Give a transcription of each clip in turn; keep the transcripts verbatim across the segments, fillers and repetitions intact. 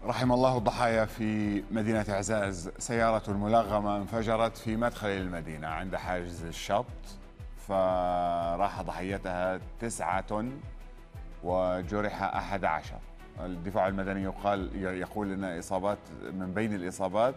رحم الله الضحايا في مدينة عزاز. سيارة ملغمة انفجرت في مدخل المدينة عند حاجز الشط، فراح ضحيتها تسعة وجرح أحد عشر. الدفاع المدني يقال يقول أن إصابات من بين الإصابات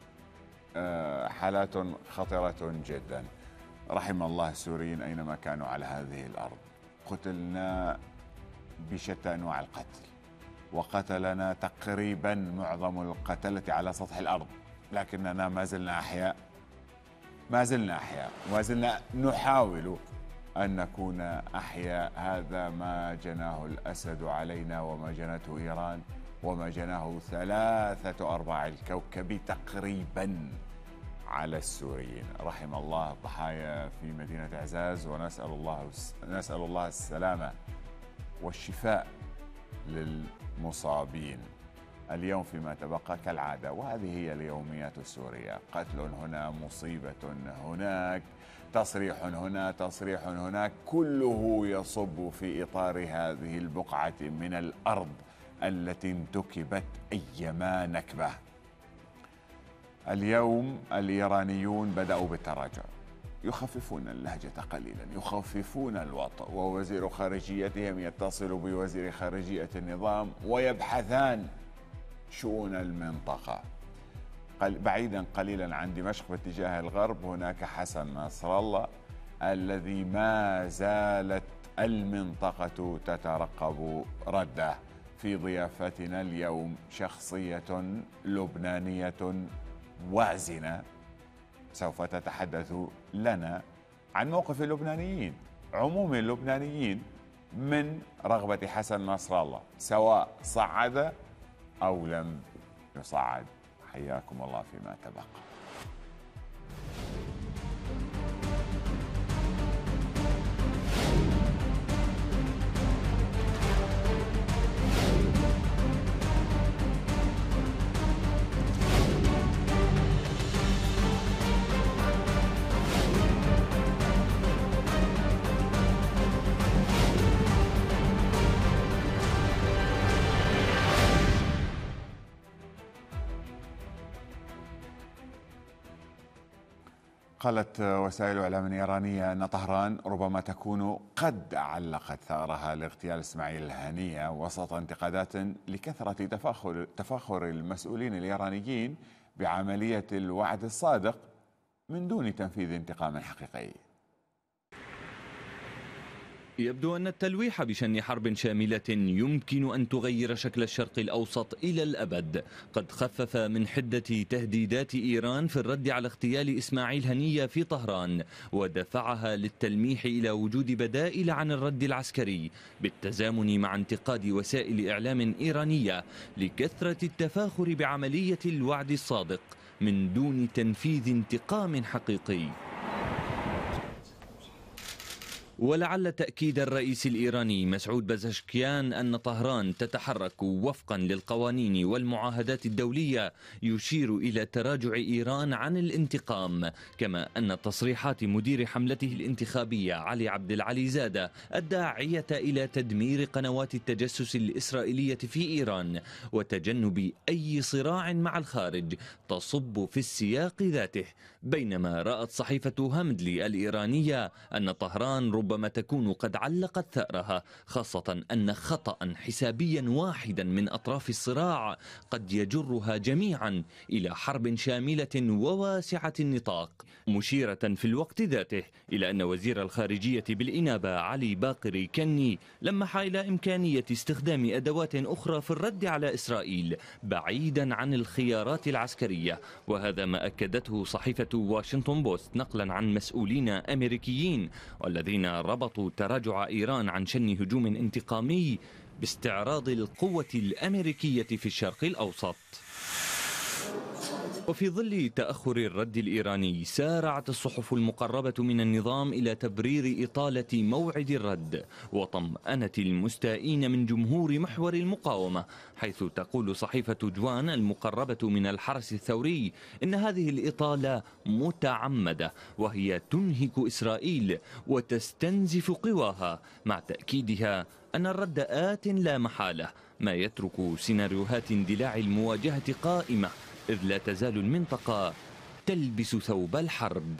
حالات خطرة جدا. رحم الله السوريين أينما كانوا على هذه الأرض. قتلنا بشتى أنواع القتل، وقتلنا تقريبا معظم القتلة على سطح الأرض، لكننا ما زلنا أحياء، ما زلنا أحياء وما زلنا نحاول أن نكون أحياء. هذا ما جناه الأسد علينا وما جنته إيران وما جناه ثلاثة أرباع الكوكب تقريبا على السوريين. رحم الله الضحايا في مدينة عزاز، ونسأل الله نسأل الله السلامة والشفاء للمصابين. اليوم فيما تبقى كالعادة، وهذه هي اليوميات السورية: قتل هنا، مصيبة هناك، تصريح هنا، تصريح هناك، كله يصب في إطار هذه البقعة من الأرض التي انتكبت أيما نكبة. اليوم الإيرانيون بدأوا بالتراجع، يخففون اللهجة قليلا، يخففون الوطأ، ووزير خارجيتهم يتصل بوزير خارجية النظام ويبحثان شؤون المنطقة. بعيدا قليلا عن دمشق باتجاه الغرب هناك حسن نصر الله الذي ما زالت المنطقة تترقب رده. في ضيافتنا اليوم شخصية لبنانية وازنة سوف تتحدث لنا عن موقف اللبنانيين، عموم اللبنانيين من رغبة حسن نصر الله، سواء صعد أو لم يصعد. حياكم الله فيما تبقى. قالت وسائل إعلام إيرانية أن طهران ربما تكون قد علقت ثأرها لاغتيال إسماعيل هنية وسط انتقادات لكثرة تفاخر تفاخر المسؤولين الإيرانيين بعملية الوعد الصادق من دون تنفيذ انتقام حقيقي. يبدو أن التلويح بشن حرب شاملة يمكن أن تغير شكل الشرق الأوسط إلى الأبد قد خفف من حدة تهديدات إيران في الرد على اغتيال إسماعيل هنية في طهران، ودفعها للتلميح إلى وجود بدائل عن الرد العسكري، بالتزامن مع انتقاد وسائل إعلام إيرانية لكثرة التفاخر بعملية الوعد الصادق من دون تنفيذ انتقام حقيقي. ولعل تأكيد الرئيس الإيراني مسعود بزشكيان أن طهران تتحرك وفقا للقوانين والمعاهدات الدولية يشير إلى تراجع إيران عن الانتقام، كما أن تصريحات مدير حملته الانتخابية علي عبد العلي زادة الداعية إلى تدمير قنوات التجسس الإسرائيلية في إيران وتجنب أي صراع مع الخارج تصب في السياق ذاته. بينما رأت صحيفة همدلي الإيرانية أن طهران ربما تكون قد علقت ثأرها، خاصة أن خطأ حسابيا واحدا من أطراف الصراع قد يجرها جميعا إلى حرب شاملة وواسعة النطاق، مشيرة في الوقت ذاته إلى أن وزير الخارجية بالإنابة علي باقر كني لمح إلى إمكانية استخدام أدوات أخرى في الرد على إسرائيل بعيدا عن الخيارات العسكرية. وهذا ما أكدته صحيفة واشنطن بوست نقلا عن مسؤولين أمريكيين والذين ربطوا تراجع إيران عن شن هجوم انتقامي باستعراض القوة الأمريكية في الشرق الأوسط. وفي ظل تأخر الرد الإيراني سارعت الصحف المقربة من النظام إلى تبرير إطالة موعد الرد وطمأنة المستائين من جمهور محور المقاومة، حيث تقول صحيفة جوان المقربة من الحرس الثوري إن هذه الإطالة متعمدة وهي تنهك إسرائيل وتستنزف قواها، مع تأكيدها أن الرد آت لا محالة ما يترك سيناريوهات اندلاع المواجهة قائمة، إذ لا تزال المنطقة تلبس ثوب الحرب.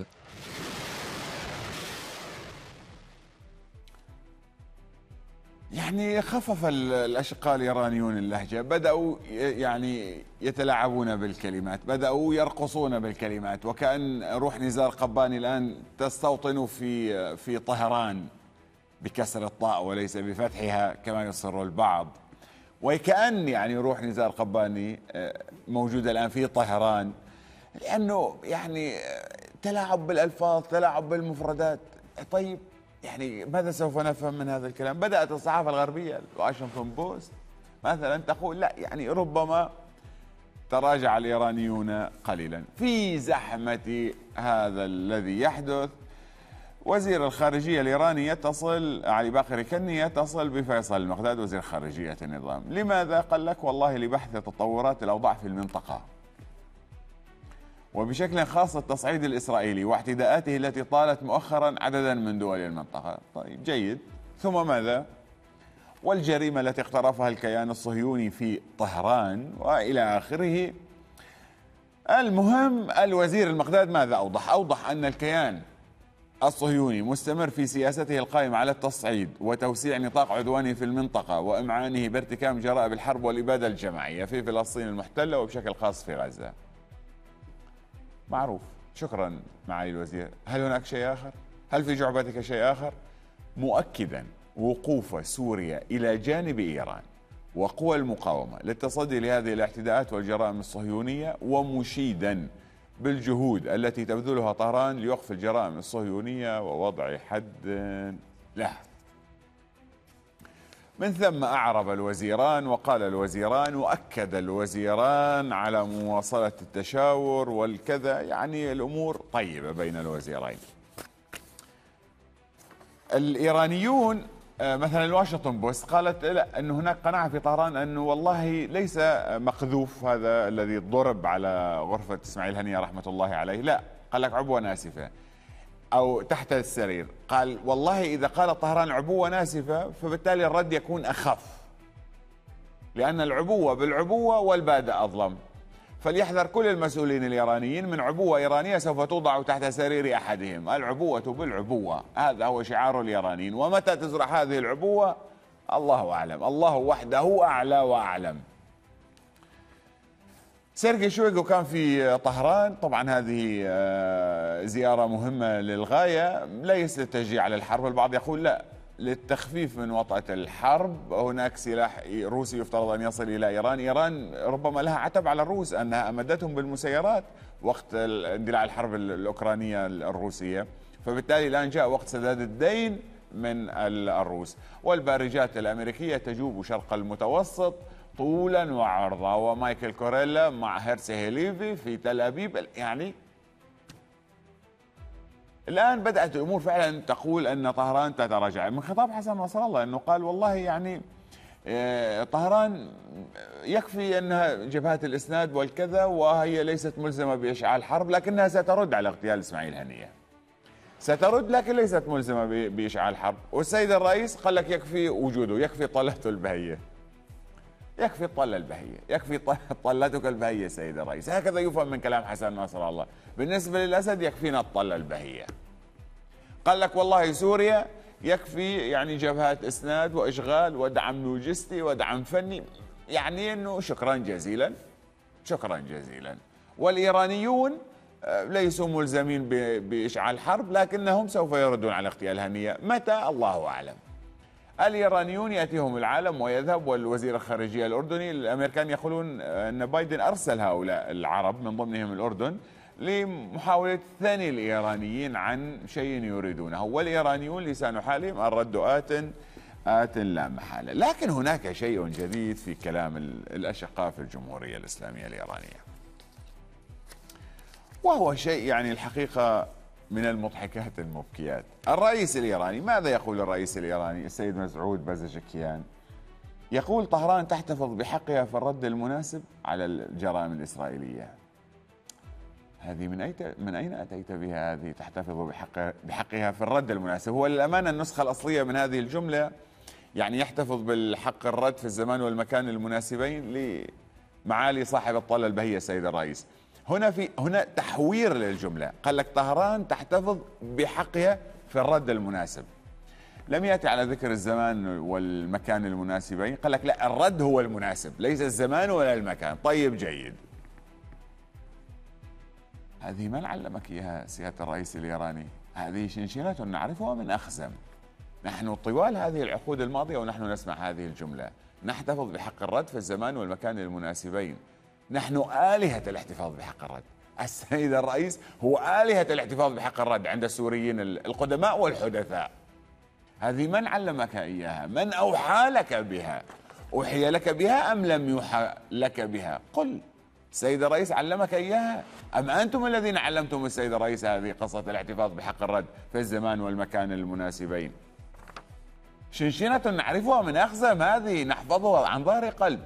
يعني خفف الأشقاء الإيرانيون اللهجة، بدأوا يعني يتلاعبون بالكلمات، بدأوا يرقصون بالكلمات، وكأن روح نزار قباني الآن تستوطن في في طهران بكسر الطاء وليس بفتحها كما يصر البعض، وكأن يعني روح نزار قباني موجودة الآن في طهران، لأنه يعني تلاعب بالألفاظ، تلاعب بالمفردات. طيب يعني ماذا سوف نفهم من هذا الكلام؟ بدأت الصحافة الغربية الواشنطن بوست مثلا تقول لا يعني ربما تراجع الإيرانيون قليلا. في زحمة هذا الذي يحدث وزير الخارجية الإيراني يتصل، علي باقر كني يتصل بفيصل المقداد وزير خارجية النظام. لماذا؟ قال لك والله لبحث تطورات الأوضاع في المنطقة، وبشكل خاص التصعيد الإسرائيلي واعتداءاته التي طالت مؤخرا عددا من دول المنطقة. طيب جيد، ثم ماذا؟ والجريمة التي اقترفها الكيان الصهيوني في طهران وإلى آخره. المهم الوزير المقداد ماذا أوضح؟ أوضح أن الكيان الصهيوني مستمر في سياسته القائمة على التصعيد وتوسيع نطاق عدوانه في المنطقة وإمعانه بارتكاب جرائم الحرب والإبادة الجماعية في فلسطين المحتلة وبشكل خاص في غزة. معروف. شكرا معالي الوزير. هل هناك شيء آخر؟ هل في جعبتك شيء آخر؟ مؤكدا وقوف سوريا إلى جانب إيران وقوى المقاومة للتصدي لهذه الاعتداءات والجرائم الصهيونية، ومشيدا بالجهود التي تبذلها طهران لوقف الجرائم الصهيونية ووضع حد لها. من ثم أعرب الوزيران وقال الوزيران وأكد الوزيران على مواصلة التشاور والكذا، يعني الأمور طيبة بين الوزيرين. الإيرانيون مثلا الواشنطن بوست قالت لا، أن هناك قناعة في طهران أنه والله ليس مقذوف هذا الذي ضرب على غرفة إسماعيل هنية رحمة الله عليه، لا، قال لك عبوة ناسفة أو تحت السرير. قال والله إذا قال طهران عبوة ناسفة فبالتالي الرد يكون أخف، لأن العبوة بالعبوة والبادئ أظلم، فليحذر كل المسؤولين الإيرانيين من عبوة إيرانية سوف توضع تحت سرير أحدهم. العبوة بالعبوة، هذا هو شعار الإيرانيين، ومتى تزرع هذه العبوة الله أعلم، الله وحده أعلى وأعلم. سيرجي شويغو كان في طهران، طبعا هذه زيارة مهمة للغاية، ليس للتشجيع على الحرب، البعض يقول لا، للتخفيف من وطأة الحرب. هناك سلاح روسي يفترض أن يصل إلى إيران، إيران ربما لها عتب على الروس أنها أمدتهم بالمسيرات وقت اندلاع الحرب الأوكرانية الروسية، فبالتالي الآن جاء وقت سداد الدين من الروس. والبارجات الأمريكية تجوب شرق المتوسط طولا وعرضا، ومايكل كوريلا مع هيرسي هيليفي في تل أبيب. يعني الآن بدأت الأمور فعلا تقول أن طهران تتراجع. من خطاب حسن نصر الله أنه قال والله يعني طهران يكفي أنها جبهات الإسناد والكذا وهي ليست ملزمة بإشعال حرب، لكنها سترد على اغتيال إسماعيل هنية، سترد لكن ليست ملزمة بإشعال حرب. والسيد الرئيس قال لك يكفي وجوده، يكفي طلته البهية، يكفي الطلة البهية، يكفي طلتك البهية سيد الرئيس. هكذا يفهم من كلام حسن نصر الله. بالنسبة للأسد يكفينا الطلة البهية. قال لك والله سوريا يكفي يعني جبهات إسناد وإشغال ودعم لوجستي ودعم فني، يعني أنه شكرا جزيلا شكرا جزيلا. والإيرانيون ليسوا ملزمين بإشعال حرب، لكنهم سوف يردون على اغتيال هنية. متى؟ الله أعلم. الإيرانيون يأتيهم العالم ويذهب، والوزير الخارجية الأردني، الأمريكان يقولون أن بايدن أرسل هؤلاء العرب من ضمنهم الأردن لمحاولة ثاني الإيرانيين عن شيء يريدونه، والإيرانيون لسان حالهم الرد آت آت لا محالة. لكن هناك شيء جديد في كلام الأشقاء في الجمهورية الإسلامية الإيرانية، وهو شيء يعني الحقيقة من المضحكات المبكيات. الرئيس الإيراني، ماذا يقول الرئيس الإيراني السيد مسعود بازشكيان؟ يقول طهران تحتفظ بحقها في الرد المناسب على الجرائم الإسرائيلية. هذه من أين من أين أتيت بها هذه تحتفظ بحق بحقها في الرد المناسب؟ هو للأمانة النسخة الأصلية من هذه الجملة يعني يحتفظ بالحق الرد في الزمان والمكان المناسبين لمعالي صاحب الطلة البهية السيد الرئيس. هنا في هنا تحوير للجملة، قال لك طهران تحتفظ بحقها في الرد المناسب. لم يأتي على ذكر الزمان والمكان المناسبين، قال لك لا، الرد هو المناسب ليس الزمان ولا المكان. طيب جيد. هذه من علمك إياها سيادة الرئيس الإيراني؟ هذه شنشنة نعرفها من أخزم. نحن طوال هذه العقود الماضية ونحن نسمع هذه الجملة: نحتفظ بحق الرد في الزمان والمكان المناسبين. نحن آلهة الاحتفاظ بحق الرد. السيد الرئيس هو آلهة الاحتفاظ بحق الرد عند السوريين القدماء والحدثاء. هذه من علمك إياها؟ من أوحى لك بها؟ أوحي لك بها أم لم يوحى لك بها؟ قل. السيد الرئيس علمك إياها أم أنتم الذين علمتم السيد الرئيس هذه قصة الاحتفاظ بحق الرد في الزمان والمكان المناسبين؟ شنشنة نعرفها من أخزم، هذه نحفظها عن ظهر قلب.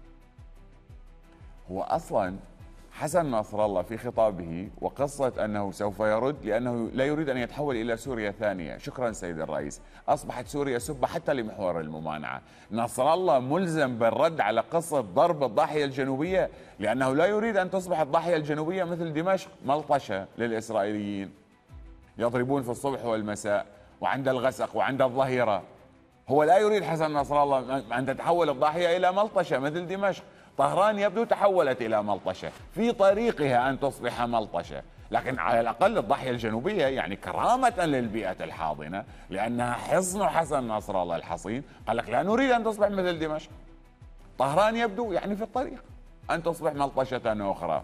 هو أصلا حسن نصر الله في خطابه وقصة أنه سوف يرد لأنه لا يريد أن يتحول إلى سوريا ثانية. شكرا سيد الرئيس. أصبحت سوريا سبة حتى لمحور الممانعة. نصر الله ملزم بالرد على قصة ضرب الضاحية الجنوبية لأنه لا يريد أن تصبح الضاحية الجنوبية مثل دمشق ملطشة للإسرائيليين، يضربون في الصبح والمساء وعند الغسق وعند الظهيرة. هو لا يريد حسن نصر الله أن تتحول الضاحية إلى ملطشة مثل دمشق. طهران يبدو تحولت إلى ملطشة، في طريقها أن تصبح ملطشة، لكن على الأقل الضاحية الجنوبية يعني كرامة للبيئة الحاضنة لأنها حصن حسن نصر الله الحصين، قال لك لا نريد أن تصبح مثل دمشق. طهران يبدو يعني في الطريق أن تصبح ملطشة أخرى.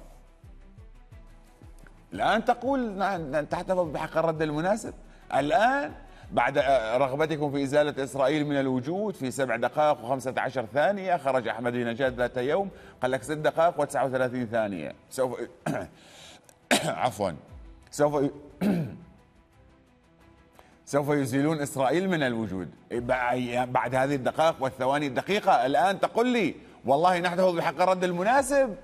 الآن تقول تحتفظ بحق الرد المناسب. الآن بعد رغبتكم في إزالة إسرائيل من الوجود في سبع دقائق وخمسة عشر ثانية، خرج أحمدي نجاد ذات يوم قال لك ست دقائق وتسعة وثلاثين ثانية سوف عفوا سوف سوف يزيلون إسرائيل من الوجود بعد هذه الدقائق والثواني الدقيقة. الآن تقول لي والله نحتفظ بحق الرد المناسب.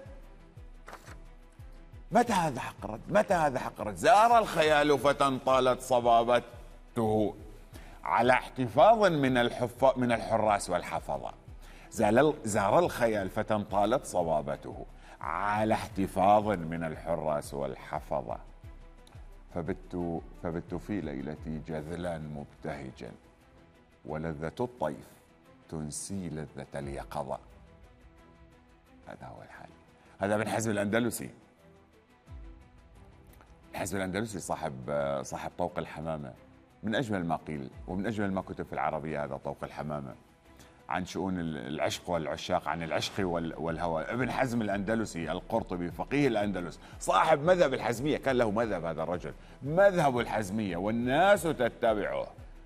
متى هذا حق الرد؟ متى هذا حق الرد؟ زار الخيال فتى طالت صبابته على احتفاظ من الحفا من الحراس والحفظة. زار الخيال فتى طالت صبابته على احتفاظ من الحراس والحفظة. فبت فبت في ليلتي جذلا مبتهجا، ولذة الطيف تنسي لذة اليقظة. هذا هو الحال. هذا من حزب الأندلسي. الحزب الأندلسي صاحب صاحب طوق الحمامة، من أجمل ما قيل ومن أجمل ما كتب في العربية هذا طوق الحمامة عن شؤون العشق والعشاق، عن العشق والهوى. ابن حزم الأندلسي القرطبي فقيه الأندلس صاحب مذهب الحزمية، كان له مذهب هذا الرجل، مذهب الحزمية، والناس تتبعه.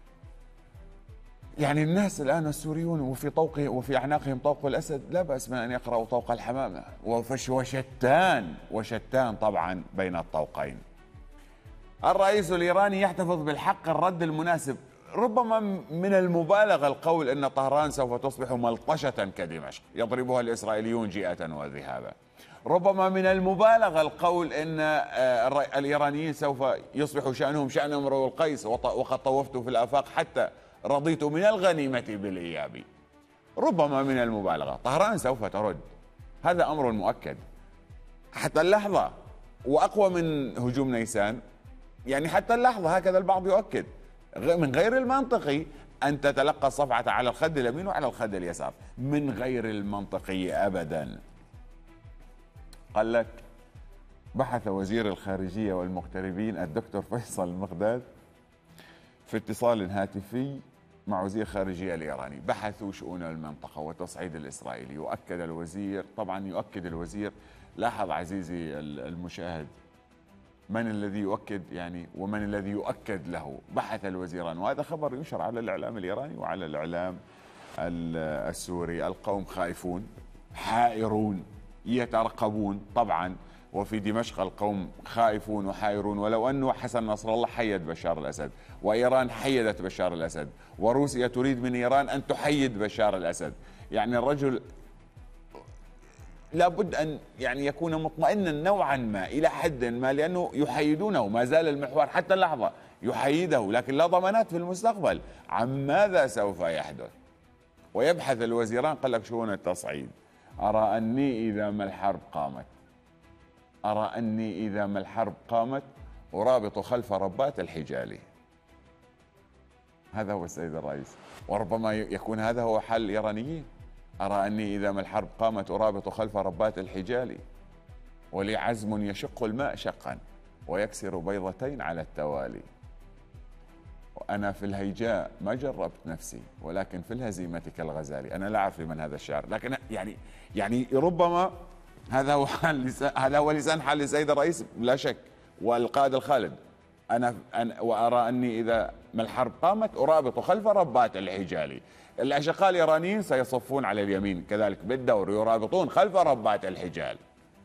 يعني الناس الآن السوريون وفي طوق وفي أعناقهم طوق الأسد لا بأس من أن يقرأوا طوق الحمامة، وشتان وشتان طبعا بين الطوقين. الرئيس الإيراني يحتفظ بالحق الرد المناسب. ربما من المبالغة القول أن طهران سوف تصبح ملطشة كدمشق يضربها الإسرائيليون جيئة وذهابا. ربما من المبالغة القول أن الإيرانيين سوف يصبح شأنهم شأن امرؤ القيس وقد طوفت في الآفاق حتى رضيت من الغنيمة بالإياب. ربما من المبالغة. طهران سوف ترد، هذا أمر مؤكد حتى اللحظة، وأقوى من هجوم نيسان. يعني حتى اللحظة هكذا البعض يؤكد. من غير المنطقي أن تتلقى الصفعة على الخد اليمين وعلى الخد اليسار، من غير المنطقي أبدا. قال لك بحث وزير الخارجية والمغتربين الدكتور فيصل المقداد في اتصال هاتفي مع وزير الخارجية الإيراني، بحثوا شؤون المنطقة وتصعيد الإسرائيلي. يؤكد الوزير، طبعا يؤكد الوزير، لاحظ عزيزي المشاهد من الذي يؤكد يعني ومن الذي يؤكد له. بحث الوزيران، وهذا خبر ينشر على الإعلام الإيراني وعلى الإعلام السوري. القوم خائفون حائرون يترقبون طبعا، وفي دمشق القوم خائفون وحائرون. ولو أنه حسن نصر الله حيد بشار الأسد، وإيران حيدت بشار الأسد، وروسيا تريد من إيران أن تحيد بشار الأسد، يعني الرجل لابد أن يعني يكون مطمئنا نوعا ما إلى حد ما، لأنه يحيدونه، ما زال المحور حتى اللحظة يحيده، لكن لا ضمانات في المستقبل عن ماذا سوف يحدث. ويبحث الوزيران، قال لك شؤون التصعيد. أرى أني إذا ما الحرب قامت أرى أني إذا ما الحرب قامت أرابط خلف ربات الحجالي. هذا هو السيد الرئيس، وربما يكون هذا هو حل الإيرانيين. أرى أني إذا ما الحرب قامت أرابط خلف ربات الحجالي، ولي عزم يشق الماء شقا ويكسر بيضتين على التوالي. وأنا في الهيجاء ما جربت نفسي، ولكن في الهزيمة كالغزالي. أنا لا أعرف من هذا الشعر، لكن يعني يعني ربما هذا هو حال هذا هو لسان حال السيد الرئيس لا شك، والقائد الخالد. أنا, أنا وأرى أني إذا ما الحرب قامت أرابط خلف ربات الحجالي. الأشقاء الإيرانيين سيصفون على اليمين كذلك بالدور، يرابطون خلف ربات الحجال.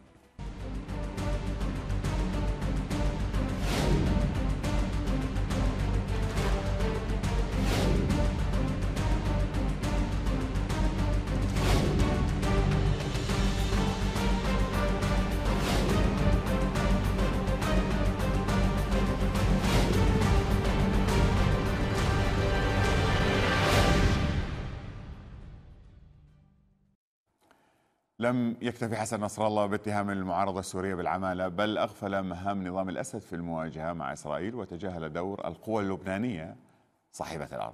لم يكتفي حسن نصر الله باتهام المعارضة السورية بالعمالة، بل أغفل مهام نظام الأسد في المواجهة مع إسرائيل، وتجاهل دور القوى اللبنانية صاحبة الأرض.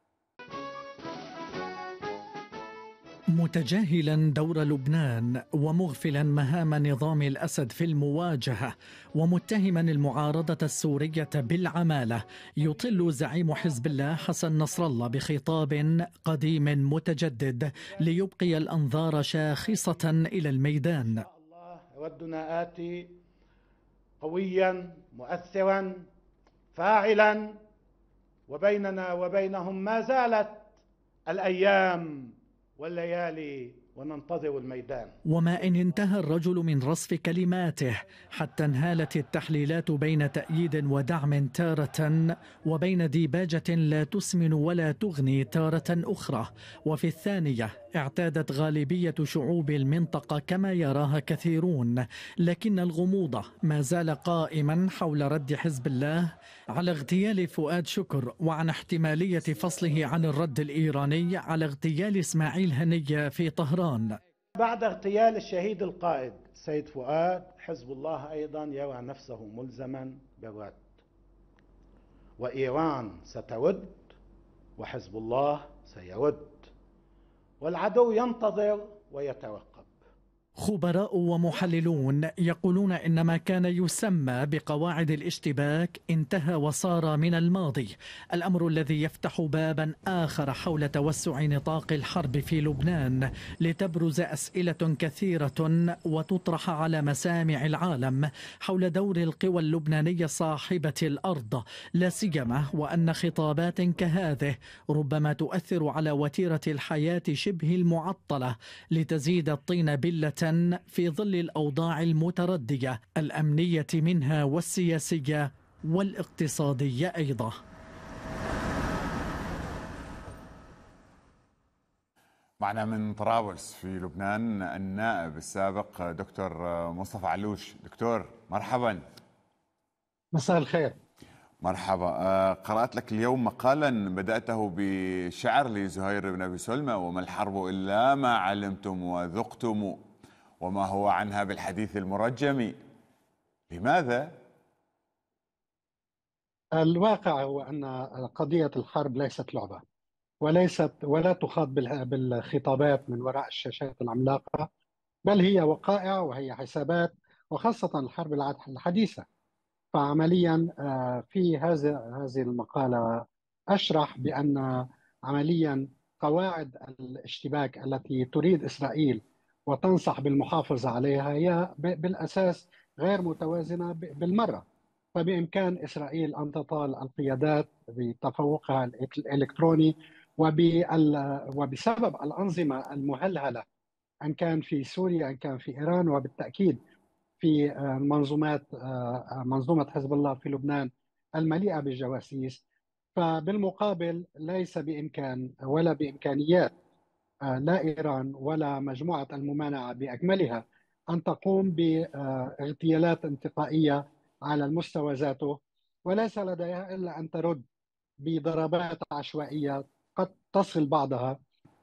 متجاهلا دور لبنان ومغفلا مهام نظام الأسد في المواجهة ومتهما المعارضة السورية بالعمالة، يطل زعيم حزب الله حسن نصر الله بخطاب قديم متجدد ليبقي الأنظار شاخصة إلى الميدان. الله يودنا آتي قويا مؤثرا فاعلا، وبيننا وبينهم ما زالت الأيام والليالي وننتظر الميدان. وما إن انتهى الرجل من رصف كلماته حتى انهالت التحليلات بين تأييد ودعم تارة، وبين ديباجة لا تسمن ولا تغني تارة أخرى. وفي الثانية اعتادت غالبية شعوب المنطقة كما يراها كثيرون، لكن الغموض ما زال قائما حول رد حزب الله على اغتيال فؤاد شكر، وعن احتمالية فصله عن الرد الإيراني على اغتيال إسماعيل هنية في طهران. بعد اغتيال الشهيد القائد سيد فؤاد، حزب الله أيضا يرى نفسه ملزما بالرد، وإيران سترد وحزب الله سيرد، والعدو ينتظر ويترقب. خبراء ومحللون يقولون إن ما كان يسمى بقواعد الاشتباك انتهى وصار من الماضي، الأمر الذي يفتح بابا آخر حول توسع نطاق الحرب في لبنان، لتبرز أسئلة كثيرة وتطرح على مسامع العالم حول دور القوى اللبنانية صاحبة الأرض، لا سيما وأن خطابات كهذه ربما تؤثر على وتيرة الحياة شبه المعطلة، لتزيد الطين بلة في ظل الأوضاع المتردية الأمنية منها والسياسية والاقتصادية أيضا. معنا من طرابلس في لبنان النائب السابق دكتور مصطفى علوش. دكتور مرحبا. مساء الخير. مرحبا. قرأت لك اليوم مقالا بدأته بشعر لزهير بن أبي سلمى: وما الحرب إلا ما علمتم وذقتم وما هو عنها بالحديث المرجم. لماذا؟ الواقع هو أن قضية الحرب ليست لعبة، وليست ولا تخاض بالخطابات من وراء الشاشات العملاقة، بل هي وقائع وهي حسابات، وخاصة الحرب الحديثة. فعمليا في هذه هذه المقالة أشرح بأن عمليا قواعد الاشتباك التي تريد إسرائيل وتنصح بالمحافظة عليها هي بالأساس غير متوازنة بالمرة. فبإمكان إسرائيل أن تطال القيادات بتفوقها الإلكتروني وبسبب الأنظمة المهلهلة، أن كان في سوريا أن كان في إيران، وبالتأكيد في منظومات منظومة حزب الله في لبنان المليئة بالجواسيس. فبالمقابل ليس بإمكان ولا بإمكانيات لا إيران ولا مجموعة الممانعة بأكملها أن تقوم باغتيالات انتقائية على المستوى ذاته، وليس لديها إلا أن ترد بضربات عشوائية قد تصل بعضها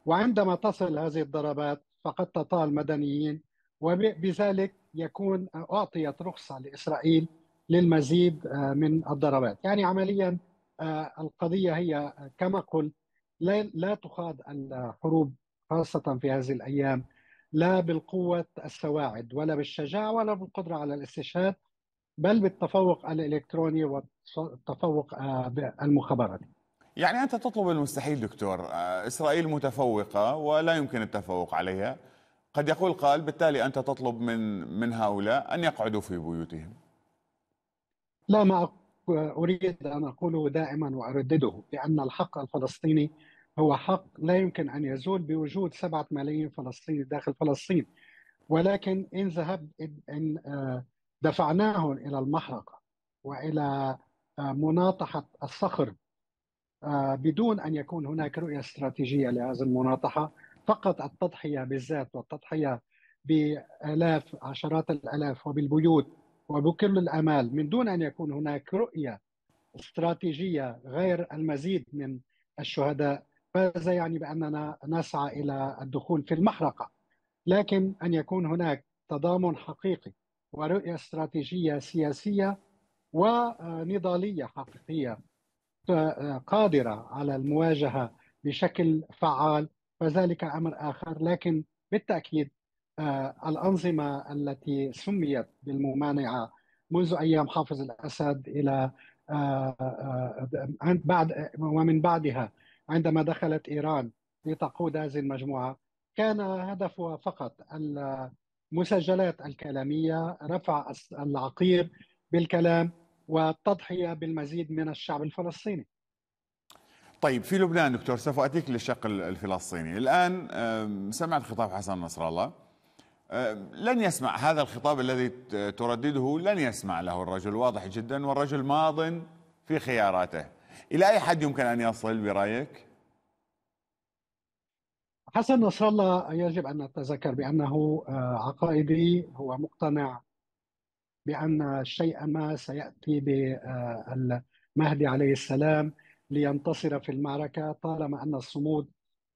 وعندما تصل هذه الضربات فقد تطال مدنيين، وبذلك يكون أعطيت رخصة لإسرائيل للمزيد من الضربات. يعني عمليا القضية هي كما قلت لا, لا تخاض الحروب خاصة في هذه الأيام لا بالقوة السواعد ولا بالشجاعة ولا بالقدرة على الاستشهاد، بل بالتفوق الإلكتروني والتفوق المخابراتي. يعني أنت تطلب المستحيل دكتور، إسرائيل متفوقة ولا يمكن التفوق عليها، قد يقول قائل بالتالي أنت تطلب من من هؤلاء أن يقعدوا في بيوتهم. لا، ما أريد أن أقوله دائما وأردده، بأن الحق الفلسطيني هو حق لا يمكن أن يزول بوجود سبعة ملايين فلسطيني داخل فلسطين، ولكن إن ذهب إن دفعناهم إلى المحرقة وإلى مناطحة الصخر بدون أن يكون هناك رؤية استراتيجية لهذه المناطحة، فقط التضحية بالذات والتضحية بآلاف عشرات الآلاف وبالبيوت وبكل الآمال من دون أن يكون هناك رؤية استراتيجية غير المزيد من الشهداء، فهذا يعني بأننا نسعى إلى الدخول في المحرقة. لكن أن يكون هناك تضامن حقيقي ورؤية استراتيجية سياسية ونضالية حقيقية قادرة على المواجهة بشكل فعال، فذلك أمر آخر. لكن بالتأكيد الأنظمة التي سميت بالممانعة منذ أيام حافظ الأسد إلى بعد ومن بعدها عندما دخلت إيران لتقود هذه المجموعة، كان هدفها فقط المسجلات الكلامية، رفع العقير بالكلام والتضحية بالمزيد من الشعب الفلسطيني. طيب في لبنان دكتور، سوف أتيك للشق الفلسطيني. الآن سمعت خطاب حسن نصر الله، لن يسمع هذا الخطاب الذي تردده، لن يسمع له الرجل، واضح جدا، والرجل ماض في خياراته. إلى أي حد يمكن أن يصل برأيك؟ حسن نصر الله يجب أن نتذكر بأنه عقائدي، هو مقتنع بأن شيئا ما سيأتي بالمهدي عليه السلام لينتصر في المعركة، طالما أن الصمود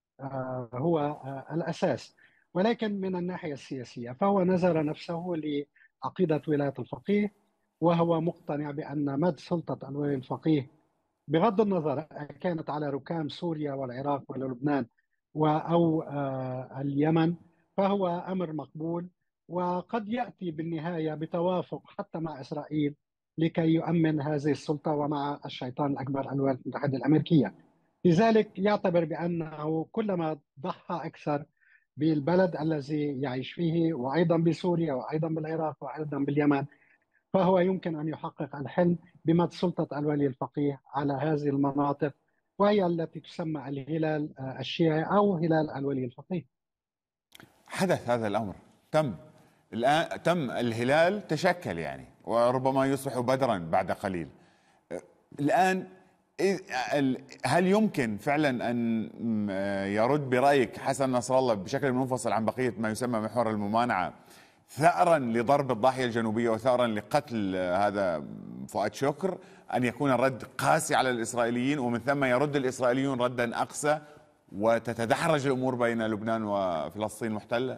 هو الأساس. ولكن من الناحية السياسية فهو نزل نفسه لعقيدة ولاية الفقيه، وهو مقتنع بأن مد سلطة الولي الفقيه بغض النظر كانت على ركام سوريا والعراق ولبنان أو اليمن فهو أمر مقبول، وقد يأتي بالنهاية بتوافق حتى مع إسرائيل لكي يؤمن هذه السلطة ومع الشيطان الأكبر الولايات المتحدة الأمريكية. لذلك يعتبر بأنه كلما ضحى أكثر بالبلد الذي يعيش فيه، وأيضا بسوريا وأيضا بالعراق وأيضا باليمن، فهو يمكن أن يحقق الحلم بمد سلطة الولي الفقيه على هذه المناطق، وهي التي تسمى الهلال الشيعي أو هلال الولي الفقيه. حدث هذا الأمر، تم الآن، تم الهلال تشكل يعني، وربما يصبح بدرا بعد قليل. الآن هل يمكن فعلا أن يرد برأيك حسن نصر الله بشكل منفصل عن بقية ما يسمى محور الممانعة ثأرا لضرب الضاحية الجنوبية وثأرا لقتل هذا فؤاد شكر، أن يكون الرد قاسي على الإسرائيليين ومن ثم يرد الإسرائيليون ردا أقسى وتتدحرج الأمور بين لبنان وفلسطين المحتلة؟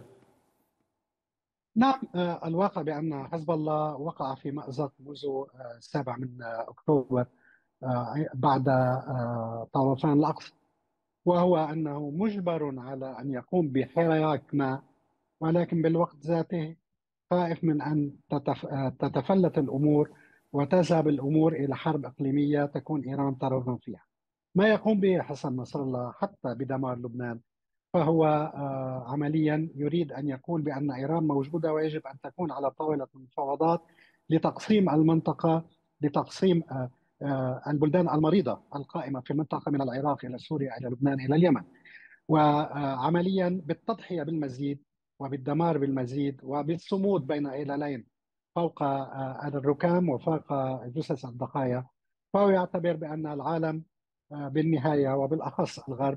نعم، الواقع بأن حزب الله وقع في مأزق منذ السابع من أكتوبر بعد طوفان الأقصى، وهو أنه مجبر على أن يقوم بحراك ما، ولكن بالوقت ذاته خائف من أن تتفلت الأمور وتذهب الأمور إلى حرب إقليمية تكون إيران طرفا فيها. ما يقوم به حسن نصر الله حتى بدمار لبنان فهو عمليا يريد أن يقول بأن إيران موجودة ويجب أن تكون على طاولة المفاوضات لتقسيم المنطقة، لتقسيم البلدان المريضة القائمة في منطقة من العراق إلى سوريا إلى لبنان إلى اليمن، وعمليا بالتضحية بالمزيد وبالدمار بالمزيد وبالصمود بين هلالين فوق الركام وفوق جثث الضحايا. فهو يعتبر بأن العالم بالنهاية وبالأخص الغرب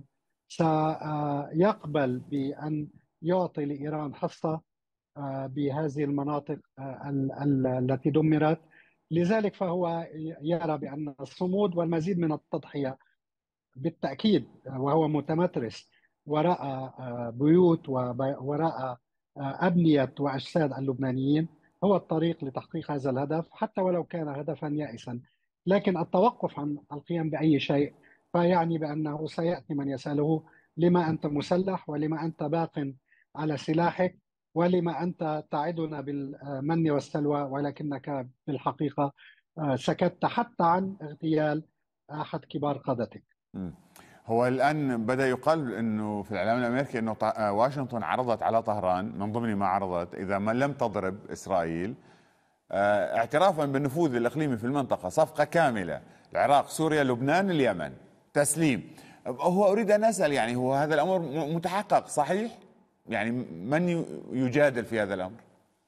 سيقبل بأن يعطي لإيران حصة بهذه المناطق التي دمرت. لذلك فهو يرى بأن الصمود والمزيد من التضحية بالتأكيد، وهو متمترس وراء بيوت ووراء أبنية وأجساد اللبنانيين هو الطريق لتحقيق هذا الهدف، حتى ولو كان هدفا يائسا. لكن التوقف عن القيام بأي شيء فيعني بأنه سيأتي من يسأله: لما أنت مسلح؟ ولما أنت باق على سلاحك؟ ولما أنت تعدنا بالمن والسلوى ولكنك بالحقيقة سكت حتى عن اغتيال أحد كبار قادتك؟ هو الآن بدأ يقال أنه في الإعلام الأمريكي أنه واشنطن عرضت على طهران من ضمن ما عرضت إذا ما لم تضرب إسرائيل اعترافا بالنفوذ الإقليمي في المنطقة، صفقة كاملة: العراق، سوريا، لبنان، اليمن، تسليم. هو أريد أن أسأل، يعني هو هذا الأمر متحقق صحيح؟ يعني من يجادل في هذا الأمر؟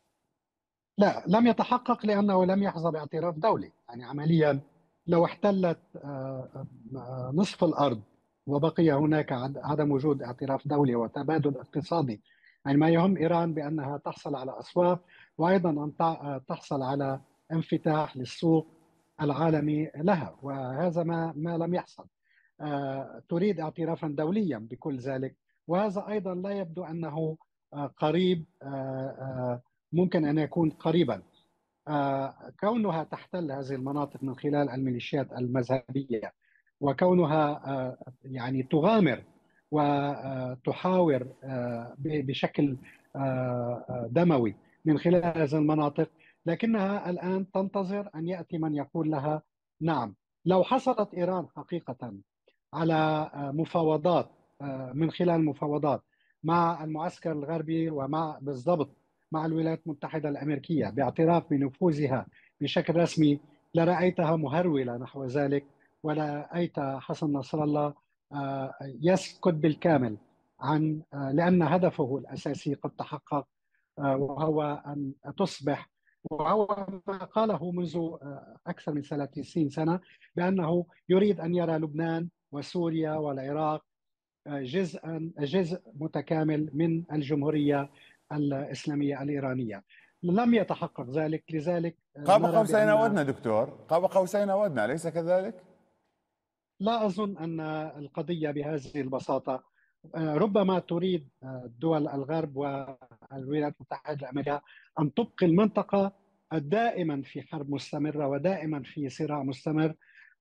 لا، لم يتحقق لأنه لم يحظى باعتراف دولي. يعني عمليا لو احتلت نصف الأرض وبقي هناك عدم وجود اعتراف دولي وتبادل اقتصادي، يعني ما يهم إيران بأنها تحصل على أسواق، وأيضا أن تحصل على انفتاح للسوق العالمي لها، وهذا ما ما لم يحصل. تريد اعترافا دوليا بكل ذلك، وهذا أيضا لا يبدو أنه قريب، ممكن أن يكون قريبا. كونها تحتل هذه المناطق من خلال الميليشيات المذهبية، وكونها يعني تغامر وتحاور بشكل دموي من خلال هذه المناطق، لكنها الآن تنتظر أن يأتي من يقول لها نعم. لو حصلت إيران حقيقة على مفاوضات، من خلال مفاوضات مع المعسكر الغربي ومع بالضبط مع الولايات المتحدة الأمريكية باعتراف بنفوذها بشكل رسمي، لرأيتها مهرولة نحو ذلك، ورأيت حسن نصر الله يسكت بالكامل عن لأن هدفه الأساسي قد تحقق، وهو أن تصبح، وهو ما قاله منذ أكثر من ثلاثين سنة، بأنه يريد أن يرى لبنان وسوريا والعراق جزءا جزء متكامل من الجمهورية الإسلامية الإيرانية. لم يتحقق ذلك، لذلك قاب قوسين أو أدنى. دكتور، قاب قوسين أو أدنى، أليس كذلك؟ لا أظن أن القضية بهذه البساطة. ربما تريد دول الغرب والولايات المتحدة الأمريكية أن تبقي المنطقة دائما في حرب مستمرة ودائما في صراع مستمر،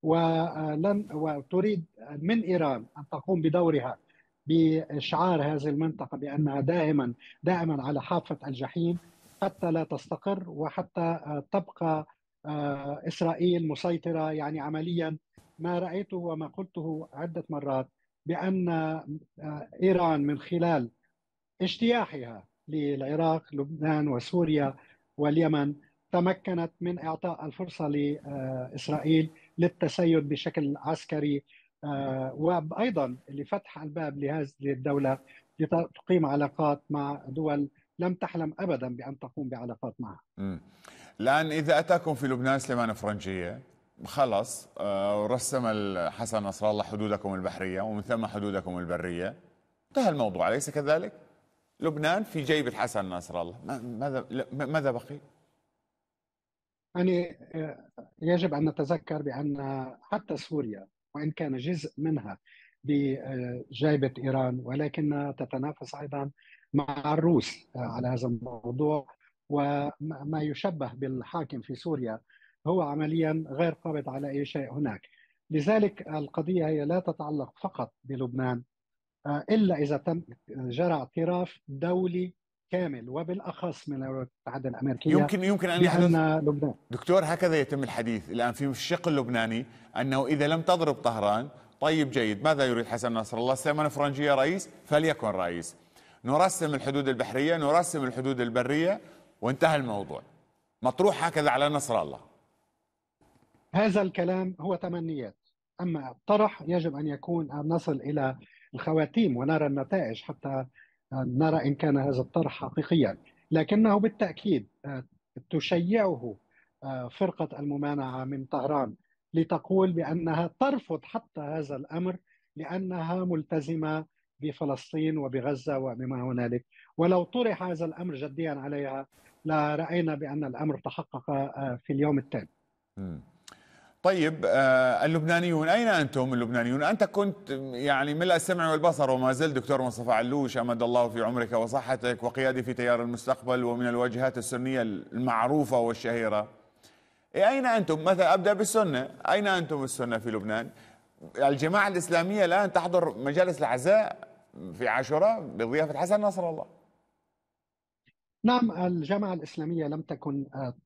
ولن وتريد من إيران أن تقوم بدورها بإشعار هذه المنطقة بأنها دائما دائما على حافة الجحيم، حتى لا تستقر وحتى تبقى إسرائيل مسيطرة. يعني عمليا ما رأيته وما قلته عدة مرات بأن إيران من خلال اجتياحها للعراق، لبنان وسوريا واليمن تمكنت من إعطاء الفرصة لإسرائيل للتسيد بشكل عسكري، وأيضا لفتح الباب لهذه الدولة لتقيم علاقات مع دول لم تحلم أبدا بأن تقوم بعلاقات معها. الآن إذا أتاكم في لبنان سليمان فرنجية، خلص رسم حسن نصر الله حدودكم البحرية ومن ثم حدودكم البرية، انتهى الموضوع، أليس كذلك؟ لبنان في جيبة حسن نصر الله، ماذا ماذا بقي؟ يعني يجب أن نتذكر بأن حتى سوريا وإن كان جزء منها بجيبة إيران، ولكنها تتنافس أيضا مع الروس على هذا الموضوع، وما يشبه بالحاكم في سوريا هو عمليا غير قابض على أي شيء هناك. لذلك القضية هي لا تتعلق فقط بلبنان، إلا إذا تم جرى اعتراف دولي كامل وبالأخص من الولايات المتحدة الأمريكية. يمكن يمكن أن يحدث لبنان. دكتور، هكذا يتم الحديث الآن في الشق اللبناني، أنه إذا لم تضرب طهران، طيب جيد، ماذا يريد حسن نصر الله؟ سليمان فرنجية رئيس، فليكن رئيس، نرسم الحدود البحرية، نرسم الحدود البرية، وانتهى الموضوع، مطروح هكذا على نصر الله. هذا الكلام هو تمنيات، أما الطرح يجب أن يكون أن نصل إلى الخواتيم ونرى النتائج حتى نرى إن كان هذا الطرح حقيقيا. لكنه بالتأكيد تشيعه فرقة الممانعة من طهران لتقول بأنها ترفض حتى هذا الأمر لأنها ملتزمة بفلسطين وبغزة وبما هنالك، ولو طرح هذا الأمر جديا عليها لرأينا بأن الأمر تحقق في اليوم التالي. طيب آه اللبنانيون، أين أنتم اللبنانيون؟ أنت كنت يعني ملء السمع والبصر وما زلت دكتور مصطفى علوش أمد الله في عمرك وصحتك، وقيادي في تيار المستقبل ومن الواجهات السنية المعروفة والشهيرة. أين أنتم؟ مثلا أبدأ بالسنة، أين أنتم السنة في لبنان؟ الجماعة الإسلامية الآن تحضر مجالس العزاء في عاشوراء بضيافة حسن نصر الله. نعم، الجامعة الإسلامية لم تكن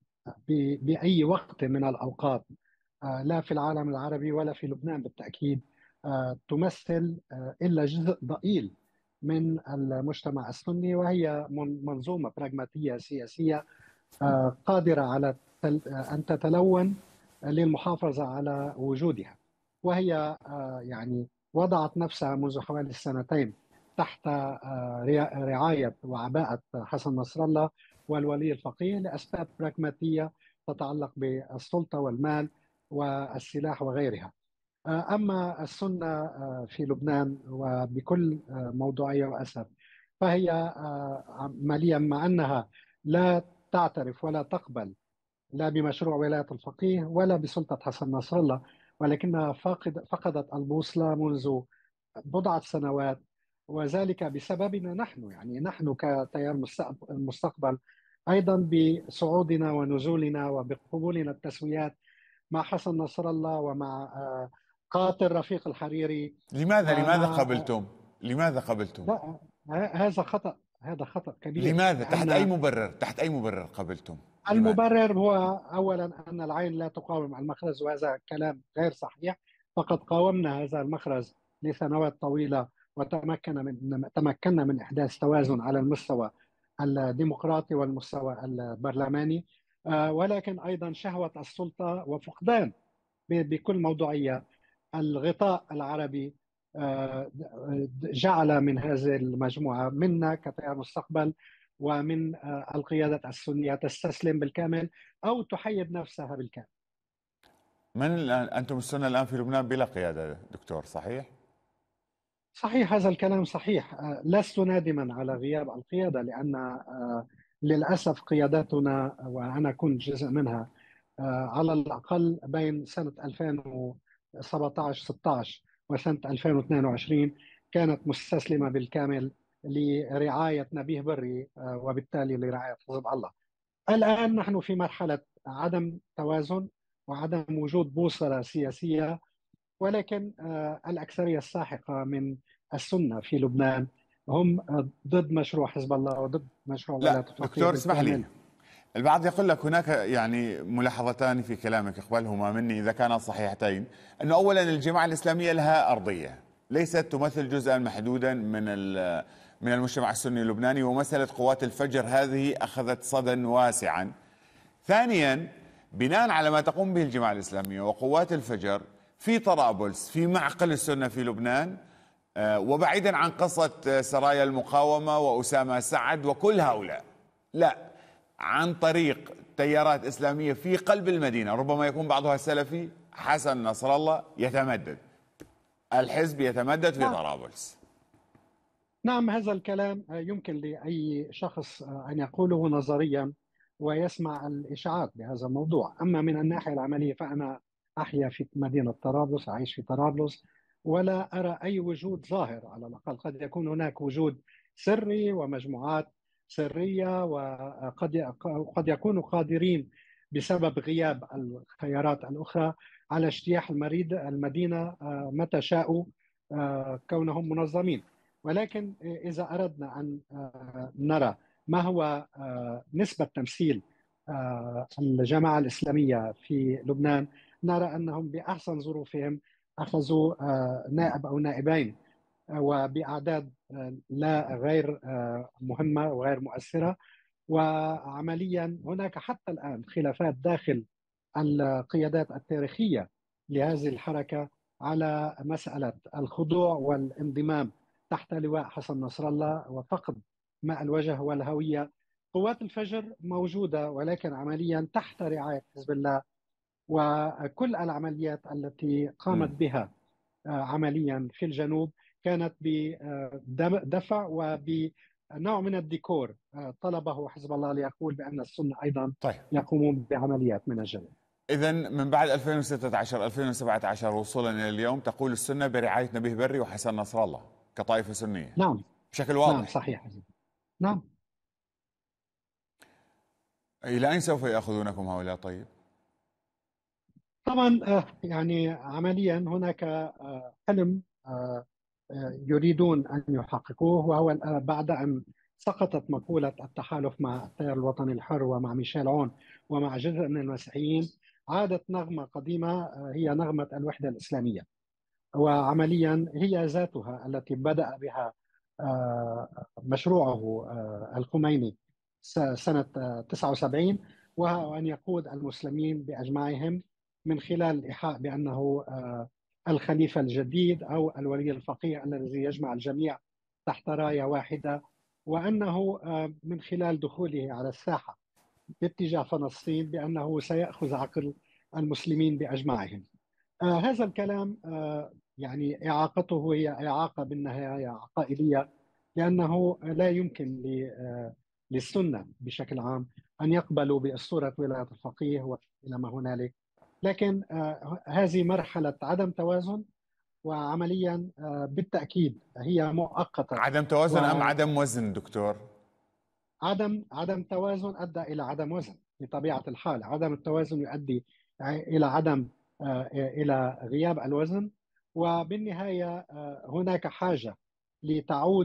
بأي وقت من الأوقات، لا في العالم العربي ولا في لبنان بالتأكيد، تمثل إلا جزء ضئيل من المجتمع السني، وهي منظومة براغماتية سياسية قادرة على أن تتلون للمحافظة على وجودها. وهي يعني وضعت نفسها منذ حوالي سنتين تحت رعاية وعباءة حسن نصر الله والولي الفقيه لأسباب براغماتية تتعلق بالسلطة والمال والسلاح وغيرها. أما السنة في لبنان وبكل موضوعية وأسف فهي عمليا مع أنها لا تعترف ولا تقبل لا بمشروع ولاية الفقيه ولا بسلطة حسن نصر الله، ولكنها فقد فقدت البوصلة منذ بضعة سنوات، وذلك بسببنا نحن، يعني نحن كتيار المستقبل أيضا بصعودنا ونزولنا وبقبولنا التسويات مع حسن نصر الله ومع قاتل رفيق الحريري. لماذا لماذا قبلتم؟ لماذا قبلتم؟ لا، هذا خطأ، هذا خطأ كبير. لماذا؟ تحت أي مبرر؟ تحت أي مبرر قبلتم؟ المبرر هو أولا أن العين لا تقاوم المخرج، وهذا كلام غير صحيح. فقد قاومنا هذا المخرج لسنوات طويلة وتمكن من تمكنا من إحداث توازن على المستوى الديمقراطي والمستوى البرلماني، ولكن أيضا شهوة السلطة وفقدان بكل موضوعية الغطاء العربي جعل من هذه المجموعة منا كتيار مستقبل ومن القيادة السنية تستسلم بالكامل أو تحيد نفسها بالكامل. من الآن أنتم السنة الآن في لبنان بلا قيادة دكتور، صحيح؟ صحيح، هذا الكلام صحيح. لست نادما على غياب القيادة، لأن للأسف قياداتنا وأنا كنت جزء منها على الأقل بين سنة ألفين وسبعة عشر ستة عشر وسنة ألفين واثنين وعشرين كانت مستسلمة بالكامل لرعاية نبيه بري وبالتالي لرعاية حزب الله. الآن نحن في مرحلة عدم توازن وعدم وجود بوصلة سياسية، ولكن الأكثرية الساحقة من السنة في لبنان هم ضد مشروع حزب الله وضد مشروع ولاية الفقيه. دكتور اسمح لي، البعض يقول لك هناك يعني ملاحظتان في كلامك اقبلهما مني إذا كانا صحيحتين، أنه أولا الجماعة الإسلامية لها أرضية ليست تمثل جزءا محدودا من من المجتمع السني اللبناني، ومسألة قوات الفجر هذه أخذت صدى واسعا. ثانيا بناء على ما تقوم به الجماعة الإسلامية وقوات الفجر في طرابلس في معقل السنة في لبنان، وبعيدا عن قصة سرايا المقاومة وأسامة سعد وكل هؤلاء، لا، عن طريق تيارات إسلامية في قلب المدينة ربما يكون بعضها سلفي، حسن نصر الله يتمدد، الحزب يتمدد في طرابلس. نعم، هذا الكلام يمكن لأي شخص أن يقوله نظريا ويسمع الإشاعات بهذا الموضوع. أما من الناحية العملية فأنا أحيا في مدينة طرابلس، أعيش في طرابلس، ولا أرى أي وجود ظاهر. على الأقل قد يكون هناك وجود سري ومجموعات سرية، وقد قد يكونوا قادرين بسبب غياب الخيارات الأخرى على اجتياح المريض المدينة متى شاءوا كونهم منظمين. ولكن إذا أردنا أن نرى ما هو نسبة تمثيل الجماعة الإسلامية في لبنان، نرى أنهم بأحسن ظروفهم أخذوا نائب أو نائبين وبأعداد لا غير مهمة وغير مؤثرة. وعمليا هناك حتى الآن خلافات داخل القيادات التاريخية لهذه الحركة على مسألة الخضوع والانضمام تحت لواء حسن نصر الله وفقد ماء الوجه والهوية. قوات الفجر موجودة ولكن عمليا تحت رعاية حزب الله، وكل العمليات التي قامت بها عمليا في الجنوب كانت بدفع وبنوع من الديكور طلبه حزب الله ليقول بأن السنة أيضا طيب. يقومون بعمليات من الجنوب. إذا من بعد ألفين وستة عشر ألفين وسبعة عشر وصولا إلى اليوم تقول السنة برعاية نبيه بري وحسن نصر الله كطائفة سنية. نعم بشكل واضح. نعم صحيح. نعم. إلى أين سوف يأخذونكم هؤلاء طيب؟ طبعا يعني عمليا هناك حلم يريدون أن يحققوه، وهو بعد أن سقطت مقولة التحالف مع التيار الوطني الحر ومع ميشيل عون ومع جزء من المسيحيين، عادت نغمة قديمة هي نغمة الوحدة الإسلامية، وعمليا هي ذاتها التي بدأ بها مشروعه الخميني سنة تسعة وسبعين، وهو أن يقود المسلمين بأجمعهم من خلال الإيحاء بأنه الخليفة الجديد أو الولي الفقيه الذي يجمع الجميع تحت راية واحدة، وأنه من خلال دخوله على الساحة باتجاه فلسطين بأنه سيأخذ عقل المسلمين بأجمعهم. آه هذا الكلام آه يعني إعاقته هي إعاقة بالنهاية عقائدية، لأنه لا يمكن للسنة بشكل عام أن يقبلوا بأسطورة ولاية الفقيه وإلى ما هنالك، لكن آه هذه مرحلة عدم توازن، وعمليا آه بالتأكيد هي مؤقتة. عدم توازن أم عدم وزن دكتور؟ عدم عدم توازن أدى إلى عدم وزن بطبيعة الحال. عدم التوازن يؤدي إلى عدم إلى غياب الوزن، وبالنهاية هناك حاجة لتعود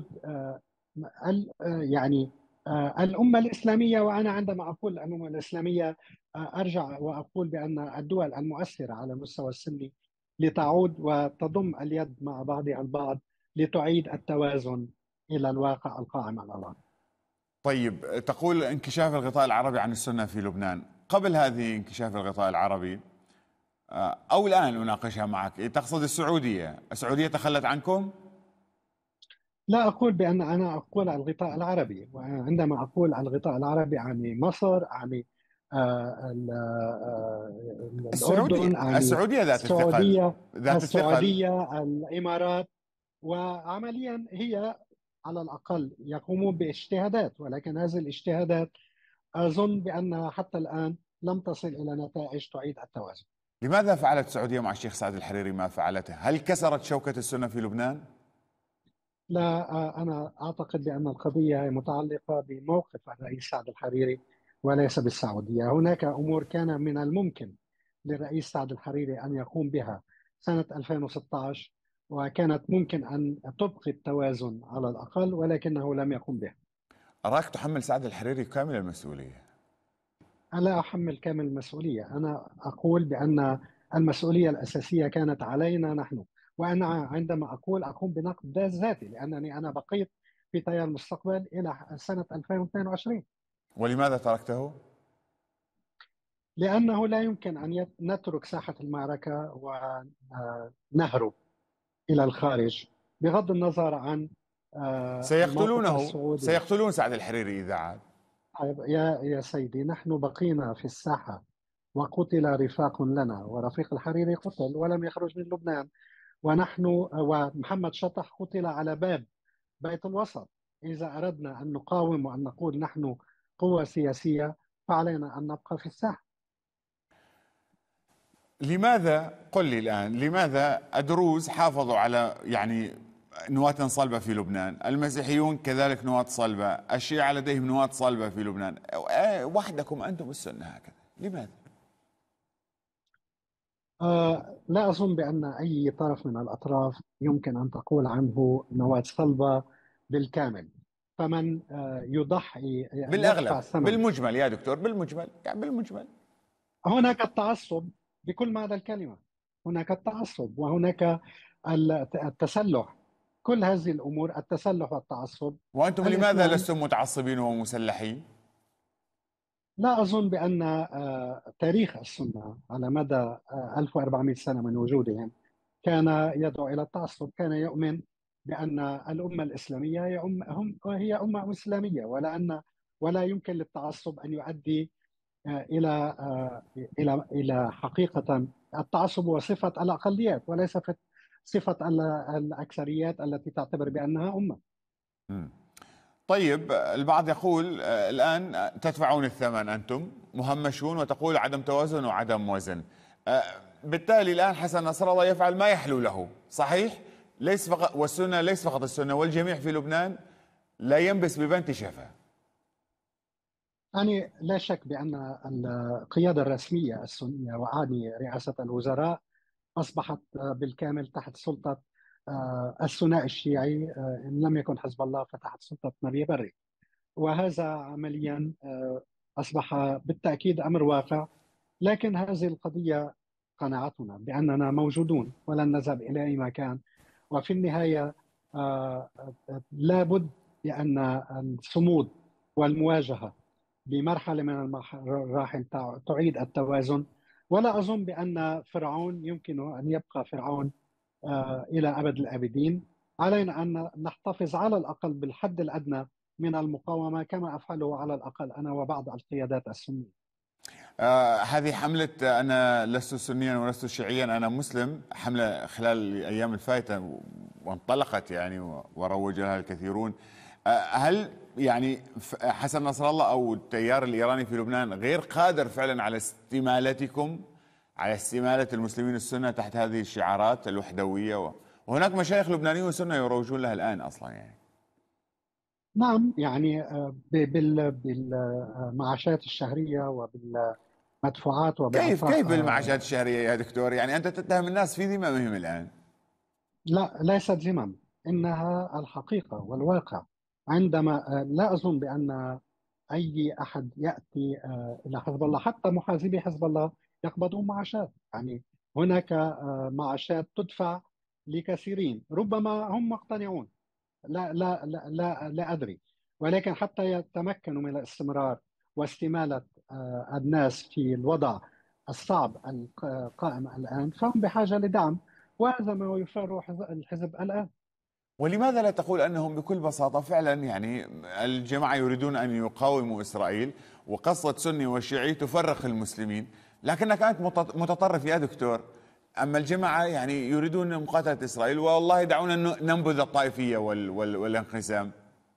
يعني الأمة الإسلامية. وأنا عندما أقول الأمة الإسلامية أرجع وأقول بأن الدول المؤثرة على المستوى السني لتعود وتضم اليد مع بعضها البعض لتعيد التوازن إلى الواقع القائم على الأرض. طيب، تقول انكشاف الغطاء العربي عن السنة في لبنان. قبل هذه انكشاف الغطاء العربي أو الآن أناقشها معك، تقصد السعودية السعودية تخلت عنكم؟ لا أقول بأن أنا أقول الغطاء العربي، وعندما أقول الغطاء العربي أعني مصر، أعني السعودية الأردن، السعودية ذات السعودية ذات السعودية الإمارات. وعمليا هي على الأقل يقومون باجتهادات، ولكن هذه الاجتهادات أظن بأنها حتى الآن لم تصل إلى نتائج تعيد التوازن. لماذا فعلت السعودية مع الشيخ سعد الحريري ما فعلته؟ هل كسرت شوكة السنة في لبنان؟ لا، أنا أعتقد بأن القضية متعلقة بموقف الرئيس سعد الحريري وليس بالسعودية. هناك أمور كان من الممكن للرئيس سعد الحريري أن يقوم بها سنة ألفين وستة عشر، وكانت ممكن أن تبقي التوازن على الأقل، ولكنه لم يقم بها. أراك تحمل سعد الحريري كامل المسؤولية. لا أحمل كامل المسؤولية، أنا أقول بأن المسؤولية الأساسية كانت علينا نحن، وأنا عندما أقول أقوم بنقد ذاتي لأنني أنا بقيت في تيار المستقبل إلى سنة ألفين واثنين وعشرين. ولماذا تركته؟ لأنه لا يمكن أن نترك ساحة المعركة ونهرب إلى الخارج بغض النظر عن سيقتلونه سيقتلون سعد الحريري إذا عاد. يا يا سيدي، نحن بقينا في الساحة وقتل رفاق لنا، ورفيق الحريري قتل ولم يخرج من لبنان، ونحن ومحمد شطح قتل على باب بيت الوسط. إذا أردنا أن نقاوم وأن نقول نحن قوة سياسية فعلينا أن نبقى في الساحة. لماذا قل لي الآن لماذا الدروز حافظوا على يعني نواة صلبة في لبنان، المسيحيون كذلك نواة صلبة، الشيعة لديهم نواة صلبة في لبنان، وحدكم أنتم السنة هكذا، لماذا؟ آه لا أظن بأن أي طرف من الأطراف يمكن أن تقول عنه نواة صلبة بالكامل. فمن آه يضحي بالأغلب بالمجمل يا دكتور، بالمجمل يعني بالمجمل هناك التعصب بكل معنى الكلمة، هناك التعصب وهناك التسلح، كل هذه الأمور، التسلح والتعصب. وأنتم لماذا لستم متعصبين ومسلحين؟ لا أظن بأن تاريخ السنة على مدى ألف وأربعمائة سنة من وجودهم كان يدعو إلى التعصب. كان يؤمن بأن الأمة الإسلامية هي أمة, هي أمة إسلامية، ولا أن ولا يمكن للتعصب أن يؤدي إلى إلى إلى حقيقة. التعصب هو صفة الأقليات وليس صفة الأكثريات التي تعتبر بأنها أمة. طيب البعض يقول آه، الآن تدفعون الثمن أنتم مهمشون، وتقول عدم توازن وعدم وزن. آه، بالتالي الآن حسن نصر الله يفعل ما يحلو له، صحيح؟ ليس فقط، والسنة ليس فقط السنة، والجميع في لبنان لا ينبس ببنت شفا. يعني لا شك بأن القيادة الرسمية السنية وأعني رئاسة الوزراء أصبحت بالكامل تحت سلطة آه، الثنائي الشيعي، آه، إن لم يكن حزب الله فتحت سلطة نبي بري. وهذا عمليا آه، أصبح بالتأكيد أمر واقع. لكن هذه القضية قناعتنا بأننا موجودون ولن نذهب إلى أي مكان. وفي النهاية آه، آه، لابد بأن الصمود والمواجهة بمرحلة من المراحل تع- تعيد التوازن. ولا أظن بأن فرعون يمكن أن يبقى فرعون آه، إلى أبد الآبدين. علينا أن نحتفظ على الأقل بالحد الأدنى من المقاومة، كما أفعله على الأقل أنا وبعض القيادات السنية. آه هذه حملة أنا لست سنيا ولست شيعيا أنا مسلم، حملة خلال الأيام الفائتة وانطلقت يعني وروج لها الكثيرون. آه هل يعني ف- حسن نصر الله أو التيار الإيراني في لبنان غير قادر فعلا على استمالتكم، على استمالة المسلمين السنة تحت هذه الشعارات الوحدوية و- وهناك مشايخ لبنانيون سنة يروجون لها الآن أصلا يعني؟ نعم، يعني آه، ب- بال- بالمعاشات الشهرية وبالمدفوعات كيف وبإعطاء كيف بالمعاشات آه، الشهرية يا دكتور؟ يعني أنت تتهم الناس في ذممهم الآن. لا، ليست ذمم، إنها الحقيقة والواقع. عندما آه، لا أظن بأن أي أحد يأتي آه، إلى حزب الله، حتى محاسبي حزب الله يقبضون معاشات. يعني هناك آه، معاشات تدفع لكثيرين ربما هم مقتنعون. لا لا لا لا, لا أدري. ولكن حتى يتمكنوا من الاستمرار واستمالة آه، الناس في الوضع الصعب القائم الآن، فهم بحاجة لدعم. وهذا ما يفعله الحزب الآن. ولماذا لا تقول أنهم بكل بساطة فعلا يعني الجماعة يريدون أن يقاوموا إسرائيل، وقصة سني وشيعي تفرق المسلمين، لكنك أنت مت- متطرف يا دكتور. أما الجماعة يعني يريدون مقاتلة إسرائيل، والله دعونا ن- ننبذ الطائفية وال وال والانقسام.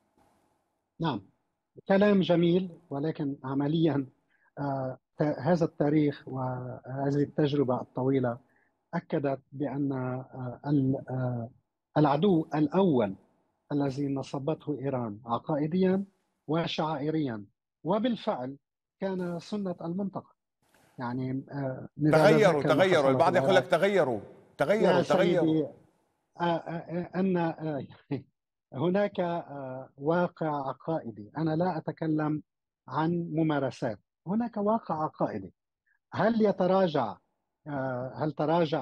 نعم، كلام جميل، ولكن عمليا آه، ت- هذا التاريخ وهذه التجربة الطويلة أكدت بأن آه، ال- آه، العدو الأول الذي نصبته إيران عقائديا وشعائريا وبالفعل كان سنة المنطقة. يعني آه، إذا تغيروا نتذكر ما تغيروا حصل في البعض يقول لك العراق. تغيروا يا تغيروا تغيروا. سيدي، آه، آه، آه، أن آه، هناك آه، واقع عقائدي. أنا لا أتكلم عن ممارسات، هناك واقع عقائدي. هل يتراجع آه، هل تراجع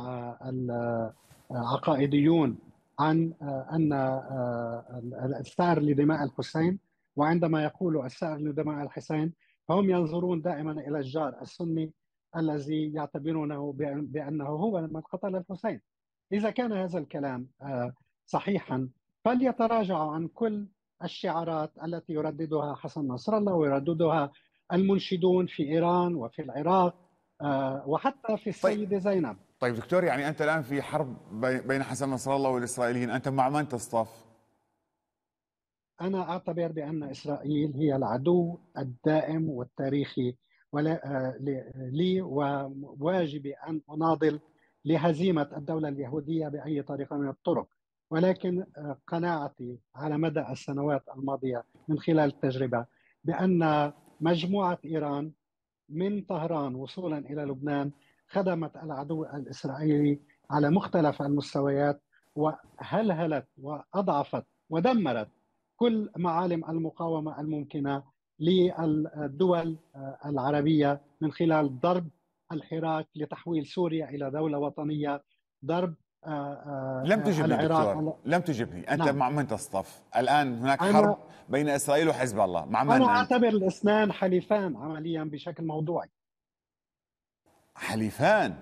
العقائديون عن آه، أن آه، الثأر لدماء الحسين؟ وعندما يقولوا الثأر لدماء الحسين فهم ينظرون دائما إلى الجار السني الذي يعتبرونه بأن- بأنه هو من قتل الحسين. إذا كان هذا الكلام آه، صحيحا، فليتراجعوا عن كل الشعارات التي يرددها حسن نصر الله ويرددها المنشدون في إيران وفي العراق آه، وحتى في طيب السيدة زينب. طيب دكتور، يعني أنت الآن في حرب بي- بين حسن نصر الله والإسرائيليين، أنت مع من تصطف؟ أنا أعتبر بأن إسرائيل هي العدو الدائم والتاريخي، ولا آه، ل- لي وواجبي أن أناضل لهزيمة الدولة اليهودية بأي طريقة من الطرق. ولكن آه، قناعتي على مدى السنوات الماضية من خلال التجربة بأن مجموعة إيران من طهران وصولا إلى لبنان خدمت العدو الإسرائيلي على مختلف المستويات، وهلهلت وأضعفت ودمرت كل معالم المقاومة الممكنة للدول العربية من خلال ضرب الحراك لتحويل سوريا إلى دولة وطنية، ضرب آه، لم آه، تجبني العراق. دكتور، لم تجبني. أنت نعم، مع من تصطف؟ الآن هناك حرب أنا بين إسرائيل وحزب الله، مع أنا من أنت؟ أعتبر الاثنان حليفان عمليا بشكل موضوعي. حليفان؟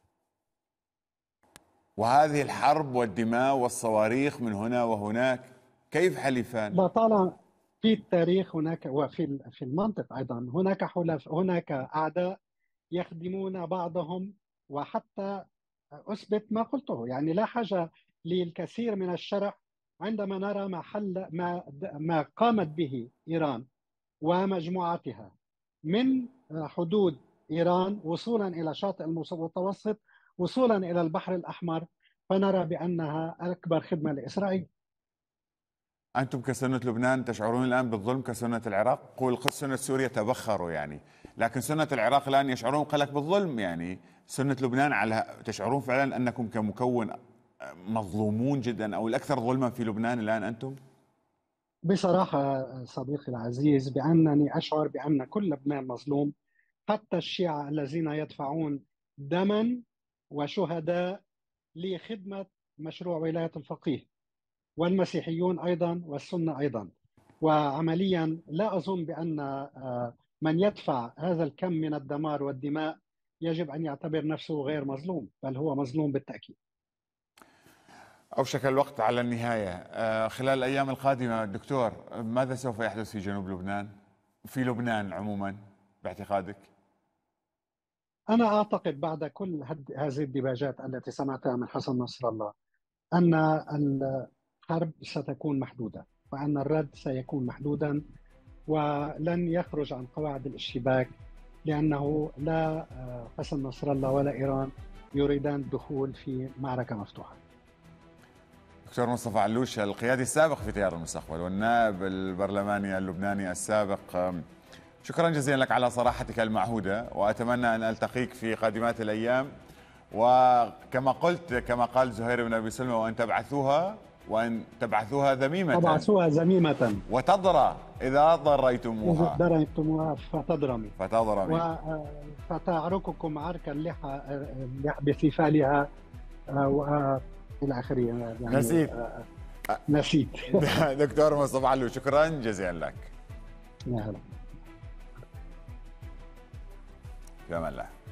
وهذه الحرب والدماء والصواريخ من هنا وهناك، كيف حليفان؟ لا، طالما في التاريخ هناك وفي في المنطق أيضا هناك حلف، هناك أعداء يخدمون بعضهم. وحتى أثبت ما قلته، يعني لا حاجة للكثير من الشرح عندما نرى ما حل ما ما قامت به إيران ومجموعتها من حدود إيران وصولا إلى شاطئ المتوسط وصولا إلى البحر الأحمر، فنرى بأنها أكبر خدمة لإسرائيل. أنتم كسنة لبنان تشعرون الآن بالظلم كسنة العراق؟ قول سنة سوريا تبخروا يعني، لكن سنة العراق الآن يشعرون قلق بالظلم يعني. سنة لبنان على تشعرون فعلا أنكم كمكون مظلومون جدا أو الأكثر ظلما في لبنان الآن أنتم؟ بصراحة صديقي العزيز بأنني أشعر بأن كل لبنان مظلوم، حتى الشيعة الذين يدفعون دما وشهداء لخدمة مشروع ولاية الفقيه، والمسيحيون أيضا والسنة أيضا. وعمليا لا أظن بأن من يدفع هذا الكم من الدمار والدماء يجب أن يعتبر نفسه غير مظلوم، بل هو مظلوم بالتأكيد. أوشك الوقت على النهاية. خلال الأيام القادمة دكتور، ماذا سوف يحدث في جنوب لبنان؟ في لبنان عموما باعتقادك؟ أنا أعتقد بعد كل هذه الديباجات التي سمعتها من حسن نصر الله أن الحرب ستكون محدودة، وأن الرد سيكون محدودا ولن يخرج عن قواعد الاشتباك، لأنه لا حسن نصر الله ولا إيران يريدان الدخول في معركة مفتوحة. دكتور مصطفى علوش، القيادي السابق في تيار المستقبل والنائب البرلماني اللبناني السابق، شكرا جزيلا لك على صراحتك المعهودة، وأتمنى أن ألتقيك في قادمات الأيام، وكما قلت كما قال زهير بن أبي سلمى، وأن تبعثوها وأن تبعثوها ذميمة تبعثوها ذميمة وتضرى إذا ضريتموها إذا ضريتموها فتضرمي فتضرمي فتعرككم عرك اللحى بثفالها إلى آخره يعني. نسيت نسيت دكتور مصطفى علوش، شكرا جزيلا لك. يا هلا. في أمان الله.